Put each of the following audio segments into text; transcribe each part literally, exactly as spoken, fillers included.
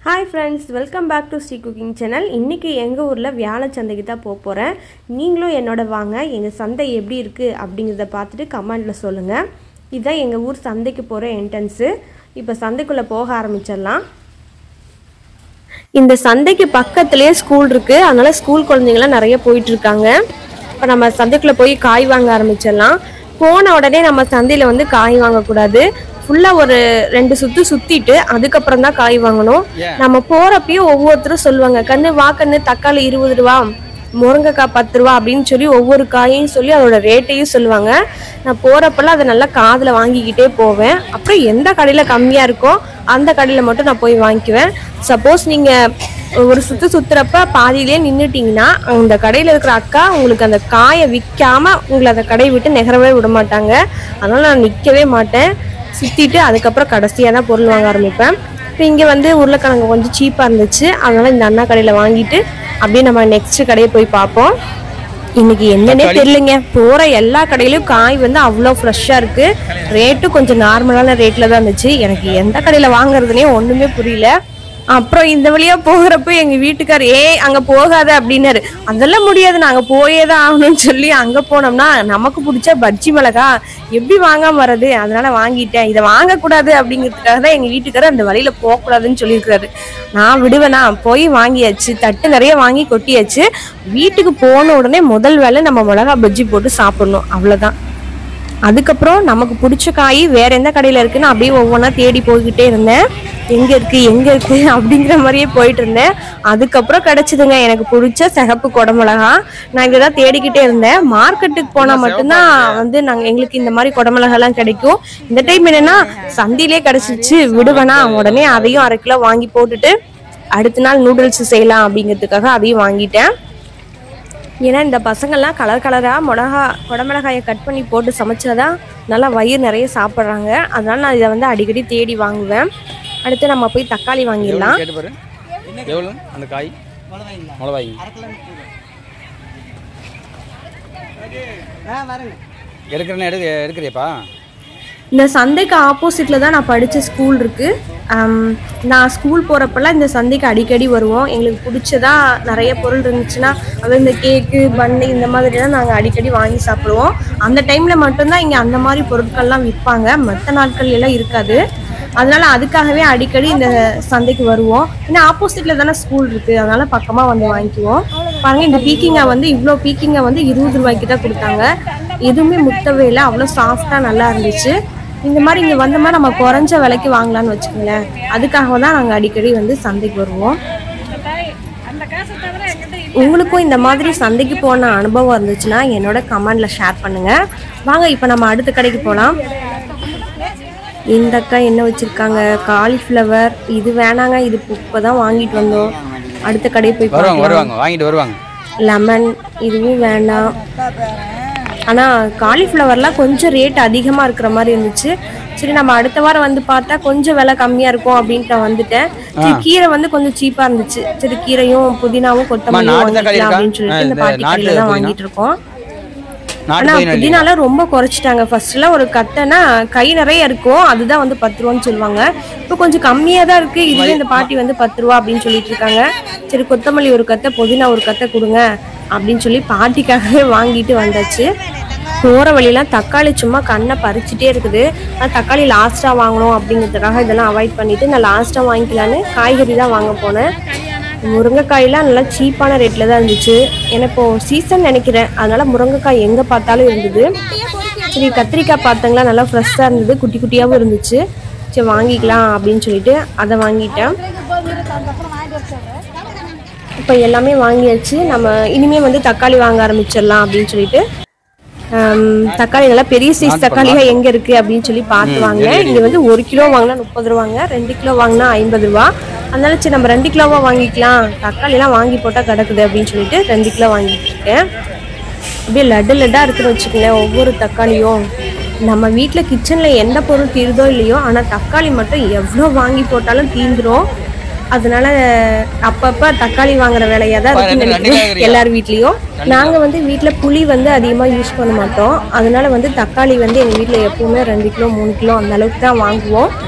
Hi friends, welcome back to Sri Cooking Channel. இன்னைக்கு எங்க ஊர்ல வியாழ சந்தைக்கு தான் போக போறேன். நீங்களும் என்னோட வாங்க. எங்க சந்தை எப்படி இருக்கு அப்படிங்கறத பார்த்துட்டு கமெண்ட்ல சொல்லுங்க. இதான் எங்க ஊர் சந்தைக்கு போற என்ட்ரன்ஸ். இப்போ சந்தைக்குள்ள போக ஆரம்பிச்சிடலாம். இந்த சந்தைக்கு பக்கத்துலயே ஸ்கூல் இருக்கு. அதனால ஸ்கூல் குழந்தைங்க நிறைய போயிட்டு இருக்காங்க. இப்போ நம்ம சந்தைக்குள்ள போய் காய் வாங்க ஆரம்பிச்சிடலாம். போன உடனே நம்ம சந்தையில வந்து காய் வாங்க கூடாது. ஃபுல்லா ஒரு ரெண்டு சுத்து சுத்திட்டு அதுக்கப்புறம் தான் காய் வாங்கணும். நம்ம போறப்பயும் ஒவ்வொருத்தரும் சொல்லுவாங்க, கண்ணு வா கண்ணு தக்காளி இருபது ரூபா, முருங்கைக்காய் பத்து ரூபா அப்படின்னு சொல்லி ஒவ்வொரு காயையும் சொல்லி அதோட ரேட்டையும் சொல்லுவாங்க. நான் போறப்பெல்லாம் அதை நல்லா காதில் வாங்கிக்கிட்டே போவேன். அப்புறம் எந்த கடையில் கம்மியாக இருக்கோ அந்த கடையில் மட்டும் நான் போய் வாங்கிக்குவேன். சப்போஸ் நீங்கள் ஒரு சுற்று சுற்றுறப்ப பாதியிலே நின்றுட்டிங்கன்னா அந்த கடையில் இருக்கிற அக்கா உங்களுக்கு அந்த காயை விற்காமல் உங்களை அந்த கடையை விட்டு நெகரவே விட மாட்டாங்க. அதனால் நான் நிற்கவே மாட்டேன். சுற்றிட்டு அதுக்கப்புறம் கடைசியாக தான் பொருள் வாங்க ஆரம்பிப்பேன். இப்போ இங்கே வந்து உருளைக்கிழங்கு கொஞ்சம் சீப்பாக இருந்துச்சு. அதனால் இந்த அண்ணா கடையில் வாங்கிட்டு அப்படியே நம்ம நெக்ஸ்ட் கடையை போய் பார்ப்போம். இன்னைக்கு என்னன்னே தெரியலைங்க, போகிற எல்லா கடையிலையும் காய் வந்து அவ்வளோ ஃப்ரெஷ்ஷாக இருக்குது. ரேட்டும் கொஞ்சம் நார்மலான ரேட்டில் தான் இருந்துச்சு. எனக்கு எந்த கடையில் வாங்குறதுனே ஒன்றுமே புரியல. அப்புறம் இந்த வழியா போகிறப்ப எங்க வீட்டுக்கார் ஏ அங்க போகாத அப்படின்னாரு. அதெல்லாம் முடியாது, நாங்க போயே தான் ஆகணும்னு சொல்லி அங்க போனோம்னா நமக்கு பிடிச்ச பஜ்ஜி மிளகா எப்படி வாங்காம வர்றது, அதனால வாங்கிட்டேன். இதை வாங்கக்கூடாது அப்படிங்கிறதுக்காக தான் எங்க வீட்டுக்காரர் அந்த வழியில போகக்கூடாதுன்னு சொல்லியிருக்காரு. நான் விடுவேனா, போய் வாங்கியாச்சு, தட்டு நிறைய வாங்கி கொட்டியாச்சு. வீட்டுக்கு போன உடனே முதல் வேலை நம்ம மிளகா பஜ்ஜி போட்டு சாப்பிடணும், அவ்வளவுதான். அதுக்கப்புறம் நமக்கு பிடிச்ச காய் வேற எந்த கடையில இருக்குன்னு அப்படியே ஒவ்வொன்றா தேடி போய்கிட்டே இருந்தேன். எங்க இருக்கு எங்க இருக்கு அப்படிங்கிற மாதிரியே போயிட்டு இருந்தேன். அதுக்கப்புறம் கிடைச்சதுங்க எனக்கு பிடிச்ச சிகப்பு குடமிளகா. நான் இதைதான் தேடிக்கிட்டே இருந்தேன். மார்க்கெட்டுக்கு போனா மட்டும்தான் வந்து நாங்க எங்களுக்கு இந்த மாதிரி குடமிளகா எல்லாம் கிடைக்கும். இந்த டைம் என்னன்னா சந்தையிலே கிடைச்சிச்சு. விடுவேனா, உடனே அதையும் அரை கிலோ வாங்கி போட்டுட்டு அடுத்த நாள் நூடுல்ஸ் செய்யலாம் அப்படிங்கிறதுக்காக அதையும் வாங்கிட்டேன். ஏன்னா இந்த பசங்கள்லாம் கலர் கலராக மிளகா குடமிளகாயை கட் பண்ணி போட்டு சமைச்சாதான் நல்லா வயிறு நிறைய சாப்பிட்றாங்க. அதனால நான் இதை வந்து அடிக்கடி தேடி வாங்குவேன். அடுத்து நம்ம போய் தக்காளி வாங்கிடலாம். அந்த காய் எடுக்கிறேன்னு எடு எடுக்கிறியப்பா. இந்த சந்தைக்கு ஆப்போசிட்ல தான் நான் படித்த ஸ்கூல் இருக்கு. நான் ஸ்கூல் போகிறப்பெல்லாம் இந்த சந்தைக்கு அடிக்கடி வருவோம். எங்களுக்கு பிடிச்சதா நிறைய பொருள் இருந்துச்சுன்னா அது இந்த கேக்கு பன்னு இந்த மாதிரிலாம் நாங்கள் அடிக்கடி வாங்கி சாப்பிடுவோம். அந்த டைமில் மட்டும்தான் இங்கே அந்த மாதிரி பொருட்கள்லாம் விற்பாங்க, மற்ற நாட்கள் எல்லாம் இருக்காது. அதனால அதுக்காகவே அடிக்கடி இந்த சந்தைக்கு வருவோம். ஏன்னா ஆப்போசிட்ல தானே ஸ்கூல் இருக்கு, அதனால பக்கமாக வந்து வாங்கிக்குவோம். பாருங்க, இந்த பீக்கிங்கை வந்து இவ்வளோ பீக்கிங்கை வந்து இருபது ரூபாய்க்கு தான் கொடுத்தாங்க. எதுவுமே முத்தவே இல்லை, அவ்வளோ சாஃப்டா நல்லா இருந்துச்சு. இந்த மாதிரி இங்கே வந்தோம்னா நம்ம குறைஞ்ச விலைக்கு வாங்கலாம்னு வச்சுக்கோங்களேன். அதுக்காக தான் நாங்கள் அடிக்கடி வந்து சந்தைக்கு வருவோம். உங்களுக்கும் இந்த மாதிரி சந்தைக்கு போன அனுபவம் இருந்துச்சுன்னா என்னோட கமெண்ட்ல ஷேர் பண்ணுங்க. வாங்க இப்போ நம்ம அடுத்த கடைக்கு போகலாம். இந்த அக்கா என்ன வச்சிருக்காங்க, காலிஃப்ளவர். இது வேணாங்க, இது இப்போதான் வாங்கிட்டு வந்தோம். அடுத்த கடையை போய் வாங்கிட்டு வருவாங்க. லெமன், இதுவும் வேண்டாம். ஆனால் காலிஃப்ளவர்லாம் கொஞ்சம் ரேட் அதிகமாக இருக்கிற மாதிரி இருந்துச்சு. சரி நம்ம அடுத்த வாரம் வந்து பார்த்தா கொஞ்சம் விலை கம்மியாக இருக்கும் அப்படின்ட்டு வந்துட்டேன். சரி கீரை வந்து கொஞ்சம் சீப்பாக இருந்துச்சு. சரி கீரையும் புதினாவும் கொத்தமல்லியும் வாங்கிக்கலாம் அப்படின்னு சொல்லிட்டு இந்த பாட்டி கடையில் தான் வாங்கிட்டு இருக்கோம். ஆனால் புதினால ரொம்ப குறைச்சிட்டாங்க. ஃபர்ஸ்ட்லாம் ஒரு கட்டைனா கை நிறைய இருக்கும், அதுதான் வந்து பத்து ரூபான்னு சொல்லுவாங்க. இப்போ கொஞ்சம் கம்மியாக தான் இருக்குது. இதுவே இந்த பாட்டி வந்து பத்து ரூபா அப்படின்னு சொல்லிட்டு இருக்காங்க. சரி கொத்தமல்லி ஒரு கத்தை, புதினா ஒரு கத்தை கொடுங்க அப்படின்னு சொல்லி பாட்டிக்காகவே வாங்கிட்டு வந்தாச்சு. போகிற வழியெல்லாம் தக்காளி சும்மா கண்ணை பறிச்சுட்டே இருக்குது. நான் தக்காளி லாஸ்ட்டாக வாங்கணும் அப்படிங்கிறதுக்காக இதெல்லாம் அவாய்ட் பண்ணிவிட்டு நான் லாஸ்ட்டாக வாங்கிக்கலான்னு காய்கறி தான் வாங்க போனேன். முருங்கைக்காயெல்லாம் நல்லா சீப்பான ரேட்டில் தான் இருந்துச்சு. ஏன்னா இப்போது சீசன் நினைக்கிறேன், அதனால் முருங்கைக்காய் எங்கே பார்த்தாலும் இருந்தது. சரி கத்திரிக்காய் பார்த்தங்களா நல்லா ஃப்ரெஷ்ஷாக இருந்தது, குட்டி குட்டியாகவும் இருந்துச்சு. சரி வாங்கிக்கலாம் அப்படின்னு சொல்லிட்டு அதை வாங்கிட்டேன். இப்போ எல்லாமே வாங்கியாச்சு. நம்ம இனிமேல் வந்து தக்காளி வாங்க ஆரம்பிச்சிடலாம் அப்படின்னு சொல்லிட்டு தக்காளி நல்லா பெரிய சைஸ் தக்காளியாக எங்கே இருக்குது அப்படின்னு சொல்லி பார்த்து வாங்கினேன். இங்கே வந்து ஒரு கிலோ வாங்கினா முப்பது ரூபாங்க, ரெண்டு கிலோ வாங்கினா ஐம்பது ரூபா. அதனால சரி நம்ம ரெண்டு கிலோவாக வாங்கிக்கலாம், தக்காளிலாம் வாங்கி போட்டால் கிடக்குது அப்படின்னு சொல்லிட்டு ரெண்டு கிலோ வாங்கிட்டு இருக்கேன். அப்படியே லட்டு லட்டாக இருக்குன்னு வச்சுக்கோங்களேன் ஒவ்வொரு தக்காளியும். நம்ம வீட்டில் கிச்சனில் எந்த பொருள் தீருதோ இல்லையோ, ஆனால் தக்காளி மட்டும் எவ்வளோ வாங்கி போட்டாலும் தீந்துரும். அதனால அப்பப்ப தக்காளி வாங்குற வேலையா தான் இருக்குன்னு நினைக்கிறேன் எல்லார் வீட்லயும். நாங்க வந்து வீட்டுல புளி வந்து அதிகமா யூஸ் பண்ண மாட்டோம். அதனால வந்து தக்காளி வந்து எங்க வீட்டுல எப்பவுமே ரெண்டு கிலோ மூணு கிலோ அந்த அளவுக்கு தான் வாங்குவோம்.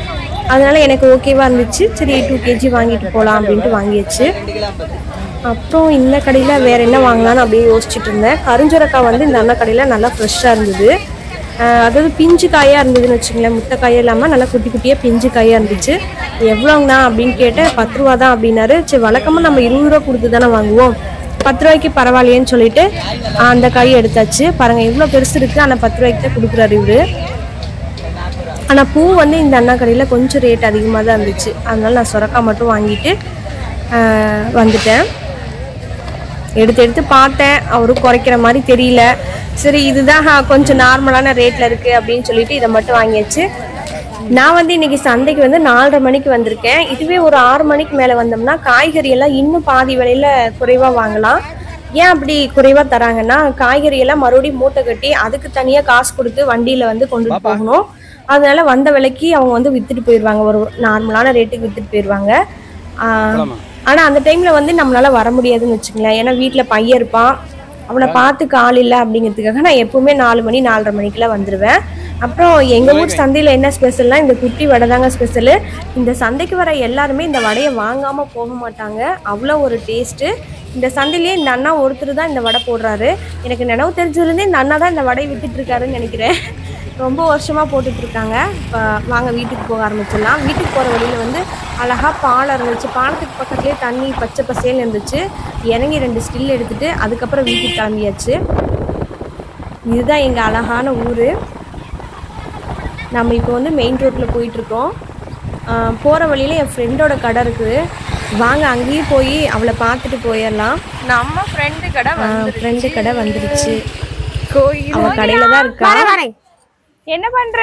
அதனால எனக்கு ஓகேவா இருந்துச்சு. சரி டூ கேஜி வாங்கிட்டு போகலாம் அப்படின்ட்டு வாங்கியாச்சு. அப்புறம் இந்த கடையில் வேறு என்ன வாங்கலான்னு அப்படியே யோசிச்சுட்டு இருந்தேன். கருஞ்சுரக்காய் வந்து இந்த அண்ணா கடையில் நல்லா ஃப்ரெஷ்ஷாக இருந்தது. அதாவது பிஞ்சு காயாக இருந்ததுன்னு வச்சுங்களேன், முட்டை காயாக இல்லாமல் நல்லா குட்டி குட்டியாக பிஞ்சு காயாக இருந்துச்சு. எவ்வளோங்கண்ணா அப்படின்னு கேட்டேன். பத்து ரூபா தான் அப்படின்னாரு. சரி வழக்கமாக நம்ம இருபது ரூபா கொடுத்து தானே வாங்குவோம், பத்து ரூபாய்க்கு பரவாயில்லையேன்னு சொல்லிட்டு அந்த காயை எடுத்தாச்சு. பாருங்கள் இவ்வளோ பெருசு இருக்குது, ஆனால் பத்து ரூபாய்க்கு தான் கொடுக்குறாரு இவர். ஆனால் பூ வந்து இந்த அண்ணா கடையில் கொஞ்சம் ரேட் அதிகமாக தான் இருந்துச்சு. அதனால நான் சுரக்காய் மட்டும் வாங்கிட்டு வந்துட்டேன். எடுத்து எடுத்து பார்த்தேன், அவரும் குறைக்கிற மாதிரி தெரியல. சரி இதுதான் கொஞ்சம் நார்மலான ரேட்டில் இருக்குது அப்படின்னு சொல்லிட்டு இதை மட்டும் வாங்கியாச்சு. நான் வந்து இன்றைக்கி சந்தைக்கு வந்து நாலரை மணிக்கு வந்திருக்கேன். இதுவே ஒரு ஆறு மணிக்கு மேலே வந்தோம்னா காய்கறியெல்லாம் இன்னும் பாதி விலையில் குறைவாக வாங்கலாம். ஏன் அப்படி குறைவாக தராங்கன்னா, காய்கறியெல்லாம் மறுபடியும் மூட்டை கட்டி அதுக்கு தனியாக காசு கொடுத்து வண்டியில் வந்து கொண்டுட்டு போகணும். அதனால வந்த விலைக்கு அவங்க வந்து விற்றுட்டு போயிடுவாங்க, ஒரு நார்மலான ரேட்டுக்கு விற்றுட்டு போயிடுவாங்க. ஆனால் அந்த டைமில் வந்து நம்மளால் வர முடியாதுன்னு வச்சுங்களேன். ஏன்னா வீட்டில் பையன் இருப்பான், அவனை பார்த்துக்க ஆள் இல்லை அப்படிங்கிறதுக்காக நான் எப்போவுமே நாலு மணி நாலரை மணிக்கெலாம் வந்துடுவேன். அப்புறம் எங்கள் ஊர் சந்தையில் என்ன ஸ்பெஷல்னால் இந்த குட்டி வடை தாங்க ஸ்பெஷலு. இந்த சந்தைக்கு வர எல்லாருமே இந்த வடையை வாங்காமல் போக மாட்டாங்க, அவ்வளோ ஒரு டேஸ்ட்டு. இந்த சந்தையிலேயே இந்த அண்ணா ஒருத்தர் தான் இந்த வடை போடுறாரு. எனக்கு நினைவு தெரிஞ்சதுலேருந்தே இந்த அண்ணா தான் இந்த வடையை விற்றுட்ருக்காருன்னு நினைக்கிறேன். ரொம்ப வருஷமாக போட்டுட்ருக்காங்க. இப்போ வாங்க வீட்டுக்கு போக ஆரம்பிச்சிடலாம். வீட்டுக்கு போகிற வழியில் வந்து அழகாக பாலம் இருந்துச்சு. பாலத்துக்கு பக்கத்துலேயே தண்ணி பச்சை பசேல்னு இருந்துச்சு. இறங்கி ரெண்டு ஸ்டில் எடுத்துகிட்டு அதுக்கப்புறம் வீட்டுக்கு கிளம்பியாச்சு. இதுதான் எங்கள் அழகான ஊர். நம்ம இப்போ வந்து மெயின் ரோட்டில் போயிட்டுருக்கோம். போகிற வழியில் என் ஃப்ரெண்டோட கடை இருக்குது. வாங்க அங்கேயும் போய் அவளை பார்த்துட்டு போயிடலாம். நம்ம ஃப்ரெண்டு கடை ஃப்ரெண்டு கடை வந்துடுச்சு. அவள் கடையில் தான் இருக்கா. என்ன பண்ற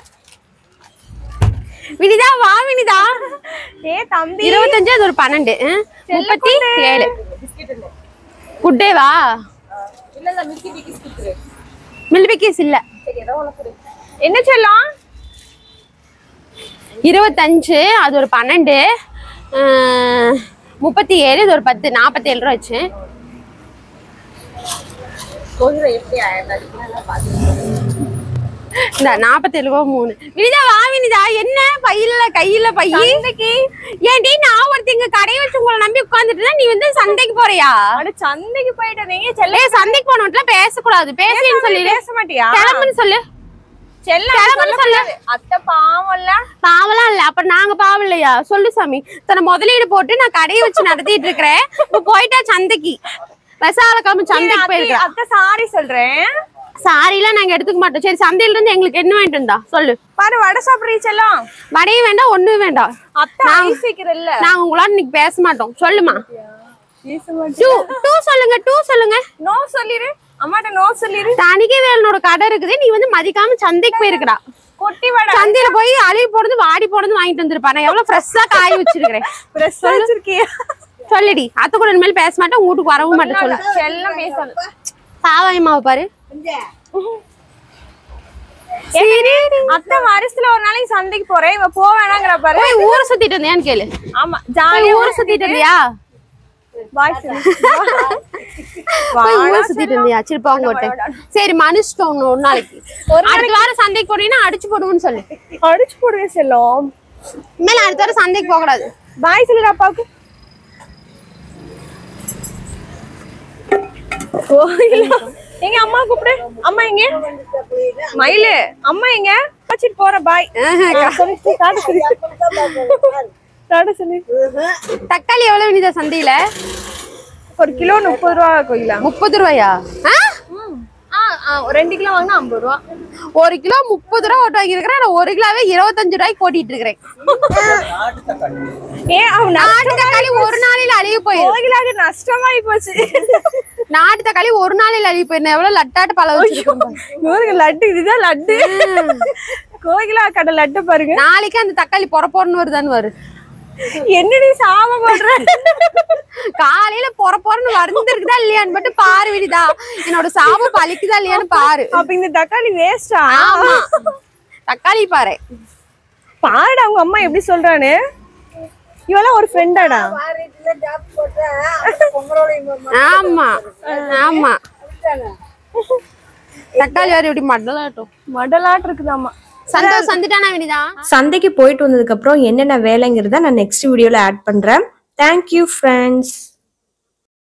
வினிதா? வா வினிதா. ஏ தம்பி, இருபத்தஞ்சு அது ஒரு பன்னெண்டு முப்பத்தி ஏழு குட்டே வா. மில்பிக்கிஸ் இல்ல. என்ன சொல்லலாம்? இருபத்தஞ்சு அது ஒரு பன்னெண்டு முப்பத்தி ஏழு இது ஒரு பத்து நாற்பத்தி ஏழு ரூபா வச்சு. இந்த நாற்பத்தி ஏழு ரூபா மூணு. வினிதா வா வினிதா. என்ன பையில கையில பையி ஏன்டி? நான் ஒருத்தங்க கடையை வச்சு உங்களை நம்பி உட்காந்துட்டு நீ வந்து சந்தைக்கு போறியா? சந்தைக்கு போயிட்டு வந்தீங்க. சந்தைக்கு போனோம்ல பேசக்கூடாது. பேசுன்னு சொல்லி பேச மாட்டியா? கிளம்புன்னு சொல்லு. அத்தை பாவம்ல. பாவலாம் இல்ல. அப்ப நாங்க பாவம் இல்லையா? சொல்லு சாமி. தன்னை முதலீடு போட்டு நான் கடையை வச்சு நடத்திட்டு இருக்கிறேன். போயிட்டா சந்தைக்கு விசால கிளம்பு சந்தைக்கு போயிருக்கேன். அத்தை சாரி சொல்றேன். சாரி எல்லாம் நாங்க எடுத்துக்க மாட்டோம். சரி சந்தையில இருந்து எங்களுக்கு என்ன வேண்டாம் இருந்தா சொல்லு. பாரு வடை சாப்பிடுறீச்செல்லாம். வடையும் வேண்டாம் ஒண்ணும் வேண்டாம். அத்தை நாங்க உங்களோட இன்னைக்கு பேச மாட்டோம். சொல்லுமா. டூ சொல்லுங்க. டூ சொல்லுங்க. நோ சொல்லிரு. அம்மாட்ட நோ சொல்லிரு. தனிக்கே வேலனோட கடை இருக்குது. நீ வந்து மதிக்காம சந்தைக்கு போயிருக்கா. கொட்டி வடை சந்தையில போய் அழுகி போடுறது வாடி போடுறது வாங்கிட்டு வந்திருப்பா. நான் எவ்வளவு ஃப்ரெஷ்ஷா காய வச்சிருக்கிறேன். ஃப்ரெஷ்ஷா வச்சிருக்கியா? சொல்லுடி. அத்தை கூட இனிமேல் பேச மாட்டேன், வீட்டுக்கு வரவும் மாட்டேன். சொல்லு. எல்லாம் பேசணும். சாவாயமாவை பாரு. அத்தை வருஷத்துல ஒரு நாளைக்கு சந்தைக்கு போறேன், இவ போ வேணாங்கிற பாரு. ஊரை சுத்திட்டு இருந்தியான்னு கேளு. ஆமா ஜாலியா ஊரை சுத்திட்டு இருந்தியா? ஊரை சுத்திட்டு இருந்தியா? சிரிப்பாங்க. சரி மனுஷன் ஒரு நாளைக்கு அடுத்த வாரம் சந்தைக்கு போனீங்கன்னா அடிச்சு போடுவோம்னு சொல்லு. அடிச்சு போடுவேன் செல்லம். மேல அடுத்த வாரம் சந்தைக்கு போக கூடாது. பாய் சொல்லுடா அப்பாவுக்கு. எங்க அம்மா கூப்பிடு. அம்மா எங்க? மயிலு அம்மா எங்க? வச்சிட்டு போற பாய். தக்காளி எவ்வளவு வினிதா சந்தையில? ஒரு கிலோ முப்பது ரூபா கோயிலா? முப்பது ரூபாயா? ரெண்டு கிலோ வாங்கினா ஐம்பது ரூபா. ஒரு கிலோ முப்பது ரூபா ஓட்டு வாங்கிருக்கிறேன். நான் ஒரு கிலோவே இருபத்தஞ்சு ரூபாய்க்கு ஓட்டிட்டு இருக்கிறேன். நாட்டு தக்காளி ஒரு நாளையில அழுகி போயிருக்கு. நஷ்டமாயி போச்சு. நாட்டு தக்காளி ஒரு நாளையில அழுகி போயிருந்தேன். எவ்வளவு லட்டாட்டு பழம் வச்சிருக்கோம். லட்டு. இதுதான் லட்டு. கோகிலா கடை லட்டு பாருங்க. நாளைக்கு அந்த தக்காளி பொறப்போறன்னு வருதான்னு வரு. என்னடி சாம பண்ற? காலையில பொற பொறன்னு வந்துருக்குதா இல்லையான்னு மட்டும் பாரு வினிதா. என்னோட சாபம் பழிக்குதா இல்லையான்னு பாரு. அப்ப இந்த தக்காளி வேஸ்டா? ஆமா தக்காளி பாரு. பாருடா உங்க அம்மா எப்படி சொல்றானு. இவெல்லாம் ஒரு ஃப்ரெண்டாடா. ஆமா ஆமா. தக்காளி வேற இப்படி மடலாட்டும் மடலாட்டு இருக்குதாமா. சந்தோஷ் வந்துட்டானா வினிதா? சந்தைக்கு போயிட்டு வந்ததுக்கு அப்புறம் என்னென்ன வேலைங்கிறத நான் நெக்ஸ்ட் வீடியோல ஆட் பண்றேன். Thank you friends.